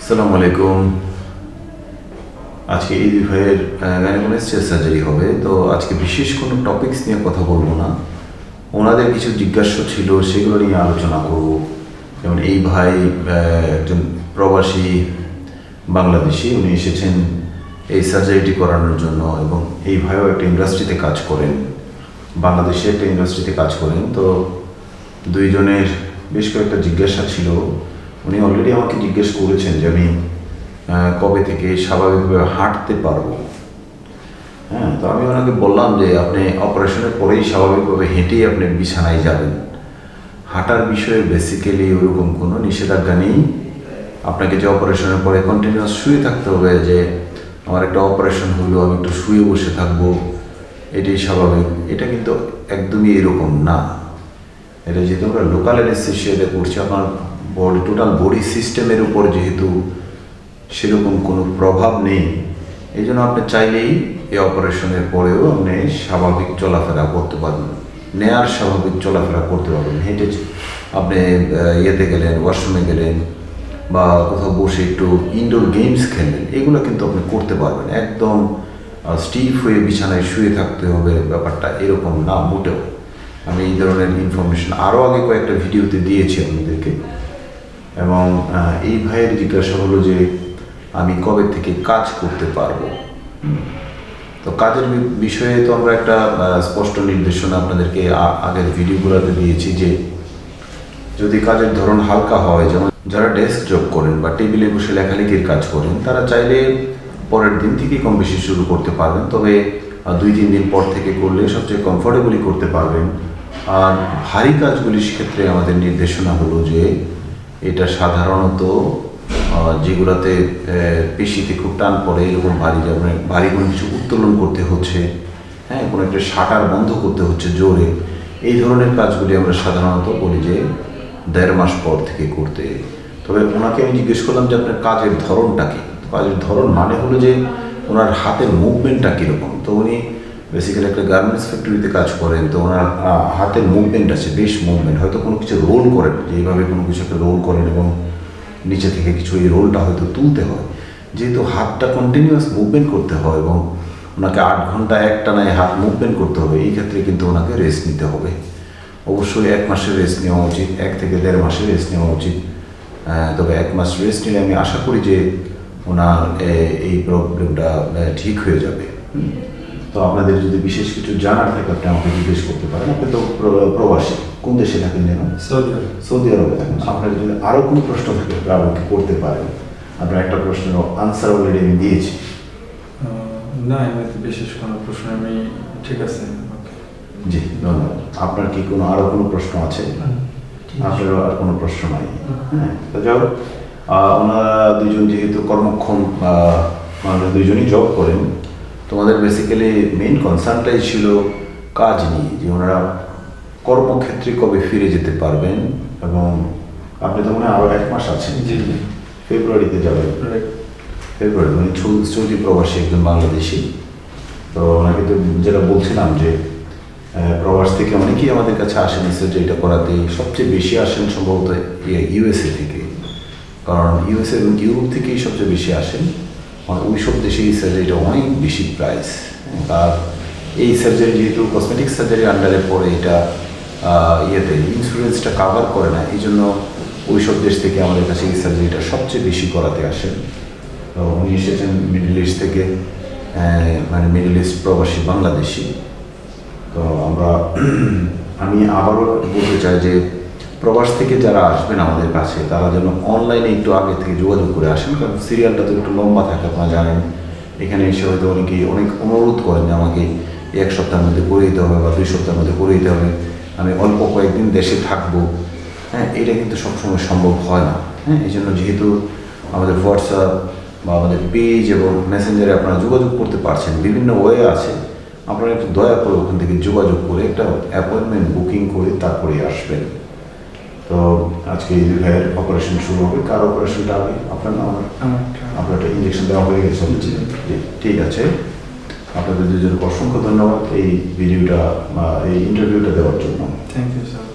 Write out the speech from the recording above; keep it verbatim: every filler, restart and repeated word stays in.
আসসালামু আলাইকুম। আজকে এই ভাইয়ের গাইনোকোমাস্টিয়া সার্জারি হবে, তো আজকে বিশেষ কোনো টপিকস নিয়ে কথা বলবো না, ওনাদের কিছু জিজ্ঞাসা ছিল সেগুলো নিয়ে আলোচনা করব। যেমন এই ভাই একজন প্রবাসী বাংলাদেশি, উনি এসেছেন এই সার্জারিটি করানোর জন্য, এবং এই ভাইও একটা ইন্ডাস্ট্রিতে কাজ করেন, বাংলাদেশে একটা ইন্ডাস্ট্রিতে কাজ করেন। তো দুইজনের বেশ কয়েকটা জিজ্ঞাসা ছিল। উনি অলরেডি আমাকে জিজ্ঞেস করেছেন যে আমি কবে থেকে স্বাভাবিকভাবে হাঁটতে পারবো। হ্যাঁ, তো আমি ওনাকে বললাম যে আপনি অপারেশনের পরেই স্বাভাবিকভাবে হেঁটেই আপনি বিছানায় যাবেন। হাঁটার বিষয়ে বেসিক্যালি ওরকম কোনো নিষেধাজ্ঞা নেই। আপনাকে যে অপারেশনের পরে কন্টিনিউয়াস শুয়ে থাকতে হবে, যে আমার একটা অপারেশন হলো আমি একটু শুয়ে বসে থাকবো, এটাই স্বাভাবিক, এটা কিন্তু একদমই এরকম না। এটা যেহেতু আমরা লোকাল অ্যানেস্থেসিয়াতে করছি, আপনার বডি টোটাল বডি সিস্টেমের উপর যেহেতু সেরকম কোনো প্রভাব নেই, এই জন্য আপনি চাইলেই এই অপারেশনের পরেও আপনি স্বাভাবিক চলাফেরা করতে পারবেন, নেয়ার স্বাভাবিক চলাফেরা করতে পারবেন। হেঁটে আপনি ইয়েতে গেলেন, ওয়াশরুমে গেলেন, বা কোথাও বসে একটু ইনডোর গেমস খেললেন, এগুলো কিন্তু আপনি করতে পারবেন। একদম স্টিফ হয়ে বিছানায় শুয়ে থাকতে হবে ব্যাপারটা এরকম না মোটেও। আমি এই ধরনের ইনফরমেশন আরও আগে কয়েকটা ভিডিওতে দিয়েছি আপনাদেরকে। এবং এই ভাইয়ের জিজ্ঞাসা হলো যে আমি কবে থেকে কাজ করতে পারবো। তো কাজের বিষয়ে তো আমরা একটা স্পষ্ট নির্দেশনা আপনাদেরকে আগের ভিডিওগুলোতে দিয়েছি যে যদি কাজের ধরন হালকা হয়, যেমন যারা ডেস্ক জব করেন বা টেবিলে বসে লেখালেখির কাজ করেন, তারা চাইলে পরের দিন থেকেই কম বেশি শুরু করতে পারবেন। তবে দুই তিন দিন পর থেকে করলে সবচেয়ে কমফোর্টেবলি করতে পারবেন। আর ভারী কাজগুলির ক্ষেত্রে আমাদের নির্দেশনা হলো যে এটা সাধারণত যেগুলোতে পেশিতে খুব টান পড়ে, এরকম ভারী যেমন ভারী কোনো কিছু উত্তোলন করতে হচ্ছে, হ্যাঁ, কোনো একটা শাটার বন্ধ করতে হচ্ছে জোরে, এই ধরনের কাজগুলি আমরা সাধারণত বলি যে দেড় মাস পর থেকে করতে। তবে ওনাকে আমি জিজ্ঞেস করলাম যে আপনার কাজের ধরনটা কী। কাজের ধরন মানে হলো যে ওনার হাতের মুভমেন্টটা কীরকম। তো উনি বেসিক্যালি একটা গার্মেন্টস ফ্যাক্টরিতে কাজ করেন, তো ওনার হাতের মুভমেন্ট আছে, বেশ মুভমেন্ট, হয়তো কোনো কিছু রোল করেন, যে এইভাবে কোনো কিছু একটা রোল করেন এবং নিচে থেকে কিছু এই রোলটা হয়তো তুলতে হয়। যেহেতু হাতটা কন্টিনিউয়াস মুভমেন্ট করতে হয় এবং ওনাকে আট ঘন্টা একটানায় হাত মুভমেন্ট করতে হবে, এই ক্ষেত্রে কিন্তু ওনাকে রেস্ট নিতে হবে। অবশ্যই এক মাসের রেস্ট নেওয়া উচিত, এক থেকে দেড় মাসের রেস্ট নেওয়া উচিত। তবে এক মাস রেস্ট নিলে আমি আশা করি যে ওনার এই প্রবলেমটা ঠিক হয়ে যাবে। তো আপনাদের যদি বিশেষ কিছু জানার থাকে আপনি আমাকে জিজ্ঞেস করতে পারেন। আপনি তো প্রবাসী, কোন দেশে থাকেন যেন? সৌদি আরব। সৌদি আরবে থাকেন। আপনার যদি আরও কোনো প্রশ্ন থাকে আপনি আমাকে করতে পারেন। আপনার একটা প্রশ্নের আনসার অলরেডি আমি দিয়েছি। না, এমনিতে বিশেষ কোনো প্রশ্ন আমি ঠিক আছে। জি, ধন্যবাদ। আপনার কি কোনো আরও কোনো প্রশ্ন আছে? আপনারও আর কোনো প্রশ্ন নাই? হ্যাঁ, তো যাও, ওনারা দুজন যেহেতু কর্মক্ষম, মানে দুইজনই জব করেন, তোমাদের বেসিক্যালি মেইন কনসার্নটাই ছিল কাজ নিয়ে, যে ওনারা কর্মক্ষেত্রে কবে ফিরে যেতে পারবেন। এবং আপনি তো মনে হয় আরও এক মাস আছেন। জি জি, ফেব্রুয়ারিতে যাবেন। ফেব্রুয়ারি মানে সৌদি প্রবাসী একজন বাংলাদেশি। তো ওনাকে তো যেটা বলছিলাম যে প্রবাস থেকে অনেকেই আমাদের কাছে আসেন সার্জারিটা করাতে। সবচেয়ে বেশি আসেন সম্ভবত ইউএসএ থেকে, কারণ ইউএসএ এবং ইউরোপ থেকেই সবচেয়ে বেশি আসেন। আর ওই সব দেশে এই সার্জারিটা অনেক বেশি প্রাইস। আর এই সার্জারি যেহেতু কসমেটিক সার্জারি আন্ডারে পড়ে, এটা ইয়েতে ইন্স্যুরেন্সটা কাভার করে না, এই জন্য ওই সব দেশ থেকে আমাদের কাছে এই সার্জারিটা সবচেয়ে বেশি করাতে আসেন। তো উনি এসেছেন মিডল ইস্ট থেকে, মানে মিডল ইস্ট প্রবাসী বাংলাদেশি। তো আমরা আমি আবারও বলতে চাই যে প্রবাস থেকে যারা আসবেন আমাদের কাছে, তারা যেন অনলাইনে একটু আগে থেকে যোগাযোগ করে আসেন, কারণ সিরিয়ালটা তো একটু লম্বা থাকে, আপনারা জানেন। এখানে এসে হয়তো অনেকেই অনেক অনুরোধ করেন যে আমাকে এক সপ্তাহের মধ্যে করে দিতে হবে বা দুই সপ্তাহের মধ্যে করে দিতে হবে, আমি অল্প কয়েকদিন দেশে থাকবো। হ্যাঁ, এটা কিন্তু সবসময় সম্ভব হয় না। হ্যাঁ, এই জন্য যেহেতু আমাদের হোয়াটসঅ্যাপ বা আমাদের পেজ এবং মেসেঞ্জারে আপনারা যোগাযোগ করতে পারছেন, বিভিন্ন ওয়ে আছে, আপনারা একটু দয়া করে ওখান থেকে যোগাযোগ করে একটা অ্যাপয়েন্টমেন্ট বুকিং করে তারপরে আসবেন। তো আজকে এই ভাইয়ের অপারেশন শুরু হবে। কার অপারেশনটা আগে? আপনার না আমার? আপনার একটা ইঞ্জেকশন দেওয়া হয়ে গেছে। ঠিক আছে, আপনাদের দুজনকে অসংখ্য ধন্যবাদ এই ভিডিওটা বা এই ইন্টারভিউটা দেওয়ার জন্য। Thank you sir.